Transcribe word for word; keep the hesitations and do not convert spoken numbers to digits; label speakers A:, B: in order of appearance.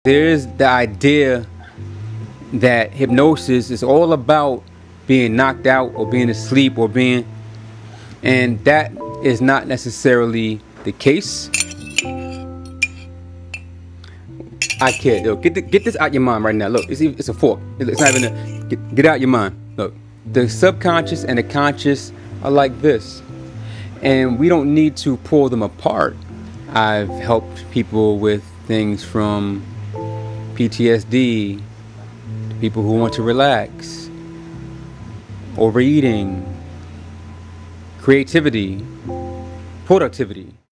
A: There is the idea that hypnosis is all about being knocked out or being asleep or being, and that is not necessarily the case. I can't. Yo, get the, get this out your mind right now. Look, it's it's a fork. It's not even a get, get out your mind. Look, the subconscious and the conscious are like this, and we don't need to pull them apart. I've helped people with things from P T S D, to people who want to relax, overeating, creativity, productivity.